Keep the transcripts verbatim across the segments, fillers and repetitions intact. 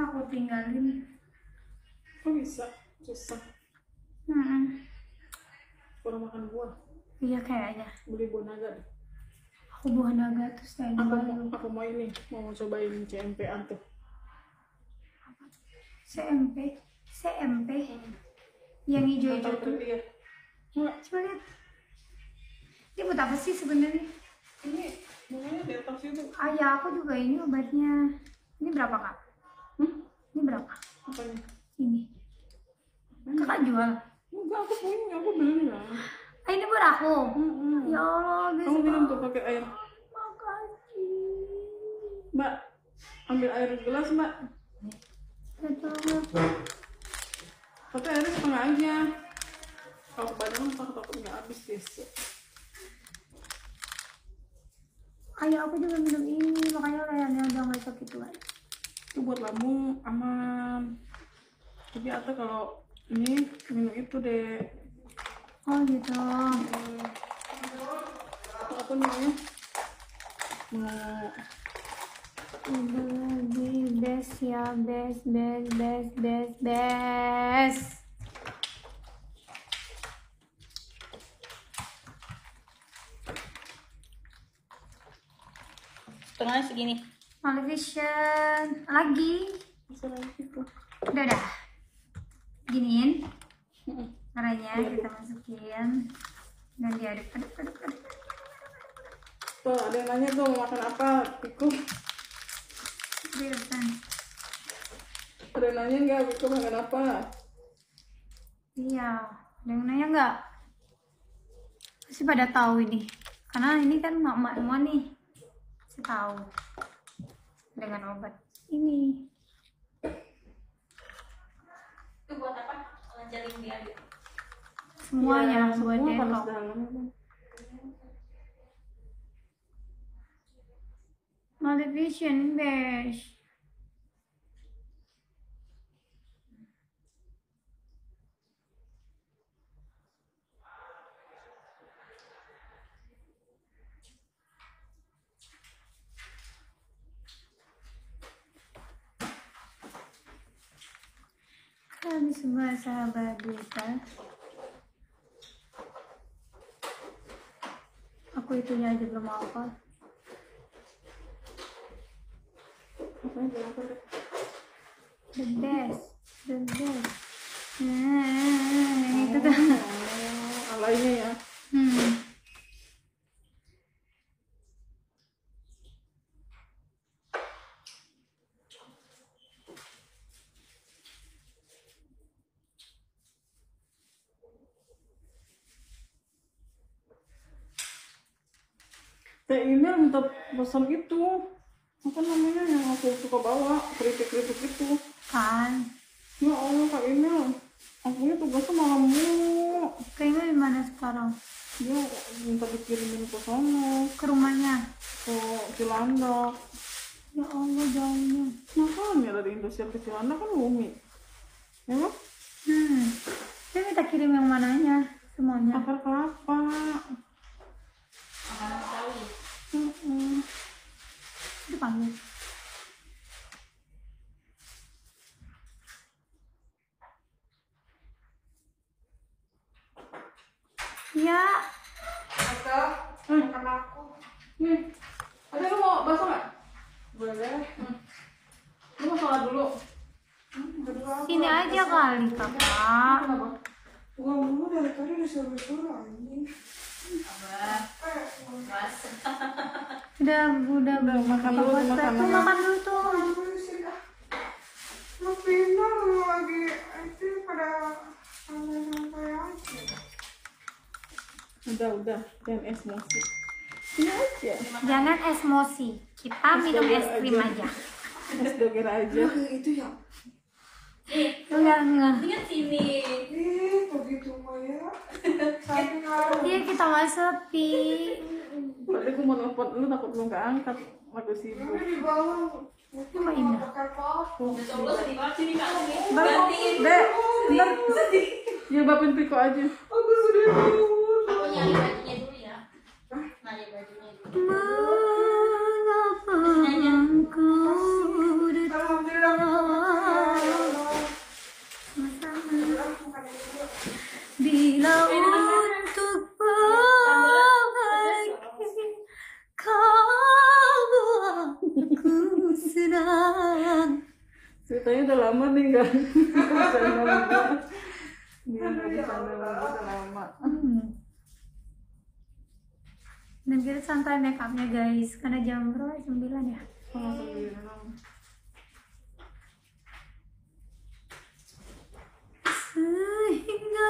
aku tinggalin. Kok bisa? Susah. Hmm. Kurang makan buah. Iya kayaknya. Beli buah naga deh. Aku buah naga terus saya Aku jual. mau, aku mau ini, mau cobain C M P-an tuh. C M P, C M P, hmm. Yang hijau-hijau tuh. Iya. Coba lihat. Ini buat apa sih sebenarnya? Ini bunganya di atas itu. Ah ya, aku juga ini obatnya. Ini berapa kak? Hmm? Ini berapa? Apanya? Ini. Kakak jual? Enggak, aku punya, aku beli lah. Ah, ini buat aku. Mm-mm. Ya Allah, bisa. Kamu minum tuh pakai air. Makasih. Mbak, ambil air gelas mbak. Pakai airnya setengah aja. Kalau banyak ntar takut nggak habis besok. Ayo aku juga minum ini, makanya layarnya udah nggak sakit lagi. Itu buat lambung aman. Tapi atau kalau ini minum itu deh. Oh gitu. Hmm. Apa namanya? Mau Lebih best ya, best, best, best, best, best. Setengahnya segini. Malevision lagi. bisa lagi tuh. Udah dah. Giniin. Mm-mm. Caranya kita masukin dan diaduk, aduk, aduk, aduk. Tuh ada yang nanya tuh mau makan apa? Piku. Biarkan. Ada yang nanya nggak Piku makan apa? Iya. Ada yang nanya nggak? Pasti pada tahu ini. Karena ini kan mak-mak semua nih. Pasti tahu. Dengan obat ini. Itu buat apa? Lancarin dia. Semuanya Ya, buat semua panas dentok. dalam. Malevision beige. Kami semua sahabat duta. Aku itunya aja belum apa. Apa yang berapa deh? The best, the best. Nah, itu tuh. Oh, alainya ya. Hmm. Teh ini minta pesan itu. Apa namanya yang aku suka bawa, kritik-kritik itu. Kan, Ya Allah Kak Emil, aku ini tugasnya malam mulu. kayaknya di mana sekarang? Dia minta dikirimin ke sana, Ke rumahnya. ke Cilandak. Ya Allah jauhnya. Makanya dari Indosiar ke Cilandak kan bumi. Ya kan? Hmm. Saya minta kirim yang mananya semuanya. Akar kelapa. Makanan Betawi. Mm-mm. Itu panggil. Ya. Kakak, makan aku. Nih, ada lu mau bakso nggak? Boleh. Hmm. Lu mau sholat dulu. Hmm, Sini aja kali kakak. Kenapa? Gua mulu dari tadi disuruh-suruh anjing. Abah. Mas. Udah, udah, Udah, makan dulu tuh, makan, Tuh, makan. makan dulu tuh. Lu sih dah. Lu pindah lu lagi itu pada santai-santai aja. Udah, udah. Jangan emosi. Ini aja. Jangan emosi. Kita minum es krim aja. Es doger aja. Ya itu ya. Enggak, enggak. Mendingan sini. Ih, begitu mah ya. Saking ngaruh. Iya, kita nggak sepi. Tadi aku mau nelfon lu takut lu nggak angkat. Aku sibuk. Ini di bawah. Mungkin Cuma indah. pakai apa? Insya Allah sedih banget sini Kak. Bang, Gantiin. Dek, bentar. Jilbabin Piko aja. Aku sedih banget. Aku nyari bajunya dulu ya. Nyari bajunya dulu. Mengapa engkau Alhamdulillah. Ceritanya udah lama nih kan. Bercanda sama gua. Dia nggak bercanda sama gua udah lama. Hmm. Dan kita santai make upnya guys, karena jam berapa? Jam sembilan ya. Oh, sembilan. Sehingga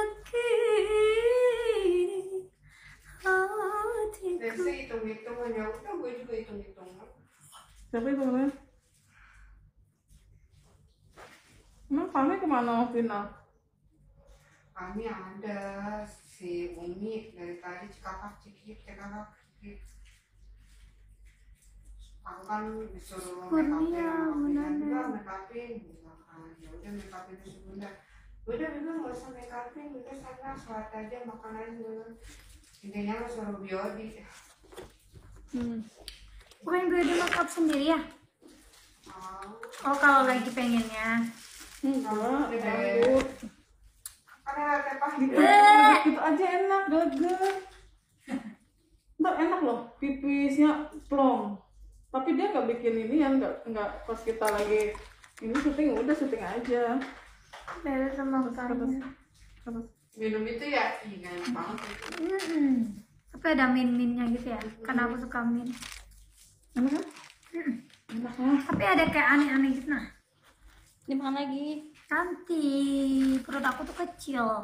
kini hatiku. Biasa hitung-hitung aja udah, gue juga hitung-hitung. Siapa itu namanya? Emang kami kemana final? Kami ada si Umi dari tadi cikakak cikik cikakak cikik. Aku kan disuruh make upin sama Bunda, enggak make upin, misalkan ya udah make upin si Bunda. Udah memang nggak usah make upin, udah sana sholat aja makan aja. Intinya lo suruh biodi. Hmm. Bukan beli make up sendiri ya? Oh, Oh kalau lagi pengennya. Enggak, Udah. rambut. karena ada teh Gitu, Eh. gitu aja enak, gagal. Ntar enak loh, pipisnya plong. Tapi dia nggak bikin ini ya, nggak nggak pas kita lagi ini syuting udah syuting aja. Beda sama utama. Terus minum itu ya, iya enak banget itu. Hmm. Tapi ada min-minnya gitu ya, karena aku suka min. enak kan? Hmm. Enak lah. Tapi ada kayak aneh-aneh gitu nah. Dimakan lagi. Cantik, perut aku tuh kecil.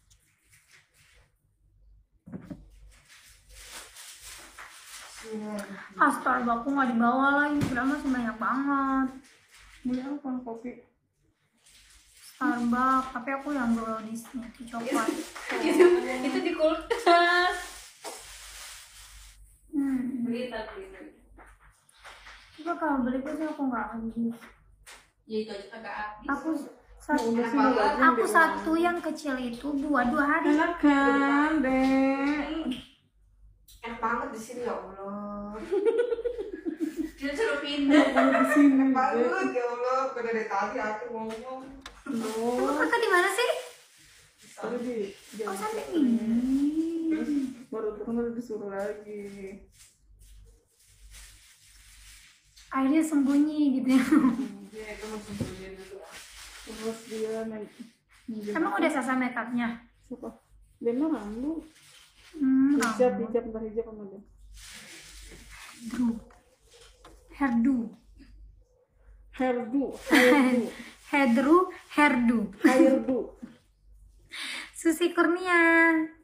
Ah, Starbucks aku nggak dibawa lagi, padahal masih banyak banget. Beli apa kopi? Starbucks, tapi aku yang browniesnya, di coklat. itu itu di kulkas. Hmm. Beli tadi. Coba kalau beli sih aku nggak habis. Ya itu aja kagak habis. Aku Nah, satu, udah sih udah aja aku di satu rumah. yang kecil itu dua dua hari. Enak kan, Dek? Enak banget di sini ya Allah. Dia suruh pindah. Di sini, Enak Dek. banget ya Allah. Udah dari tadi aku ngomong. Loh, Emang kakak di mana sih? tadi di Oh jam sampai satu. ini. Terus baru turun disuruh lagi. Akhirnya sembunyi gitu ya. Iya itu masih sembunyi dulu. Terus dia naik. Emang udah selesai make upnya? Siapa? Dia mah rambut. Hmm, Hijab, rambut. hijab, ntar hijab sama dia. Hairdo. Hairdo. Hairdo, hairdo, Hairdo, hairdo. hairdo. Susi Kurnia.